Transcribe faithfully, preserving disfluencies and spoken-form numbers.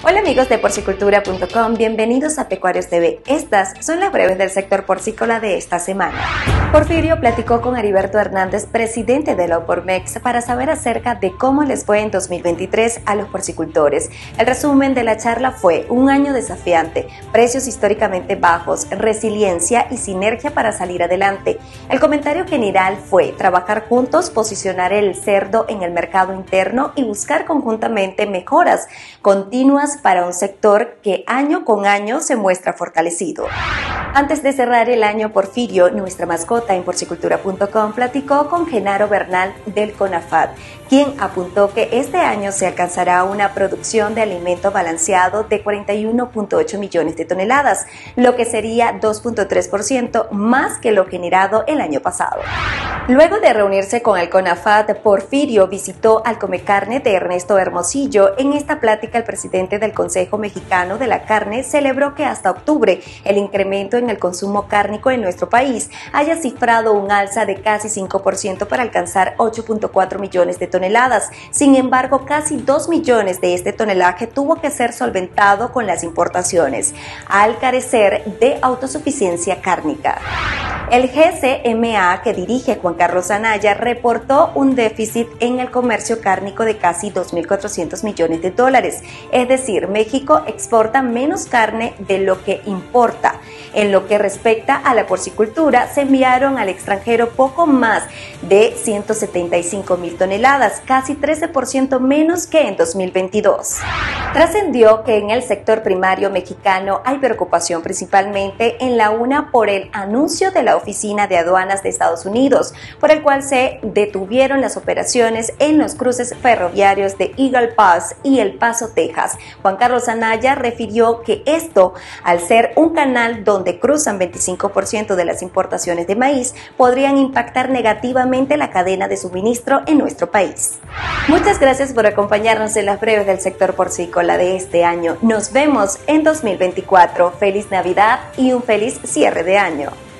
Hola amigos de porcicultura punto com, bienvenidos a Pecuarios T V. Estas son las breves del sector porcícola de esta semana. Porfirio platicó con Heriberto Hernández, presidente de la Opormex, para saber acerca de cómo les fue en dos mil veintitrés a los porcicultores. El resumen de la charla fue un año desafiante, precios históricamente bajos, resiliencia y sinergia para salir adelante. El comentario general fue trabajar juntos, posicionar el cerdo en el mercado interno y buscar conjuntamente mejoras continuas para un sector que año con año se muestra fortalecido. Antes de cerrar el año, Porfirio, nuestra mascota en porcicultura punto com, platicó con Genaro Bernal del CONAFAD, quien apuntó que este año se alcanzará una producción de alimento balanceado de cuarenta y uno punto ocho millones de toneladas, lo que sería dos punto tres por ciento más que lo generado el año pasado. Luego de reunirse con el CONAFAD, Porfirio visitó al Comecarne de Ernesto Hermosillo. En esta plática, el presidente del Consejo Mexicano de la Carne celebró que hasta octubre el incremento en el consumo cárnico en nuestro país haya cifrado un alza de casi cinco por ciento para alcanzar ocho punto cuatro millones de toneladas. Sin embargo, casi dos millones de este tonelaje tuvo que ser solventado con las importaciones, al carecer de autosuficiencia cárnica. El G C M A, que dirige Juan Carlos Anaya, reportó un déficit en el comercio cárnico de casi dos mil cuatrocientos millones de dólares, es decir, México exporta menos carne de lo que importa. En lo que respecta a la porcicultura, se enviaron al extranjero poco más de ciento setenta y cinco mil toneladas, casi trece por ciento menos que en dos mil veintidós. Trascendió que en el sector primario mexicano hay preocupación principalmente en la UNA por el anuncio de la Oficina de Aduanas de Estados Unidos, por el cual se detuvieron las operaciones en los cruces ferroviarios de Eagle Pass y El Paso, Texas. Juan Carlos Anaya refirió que esto, al ser un canal donde cruzan veinticinco por ciento de las importaciones de maíz, podrían impactar negativamente la cadena de suministro en nuestro país. Muchas gracias por acompañarnos en las breves del sector porcícola de este año. Nos vemos en dos mil veinticuatro. Feliz Navidad y un feliz cierre de año.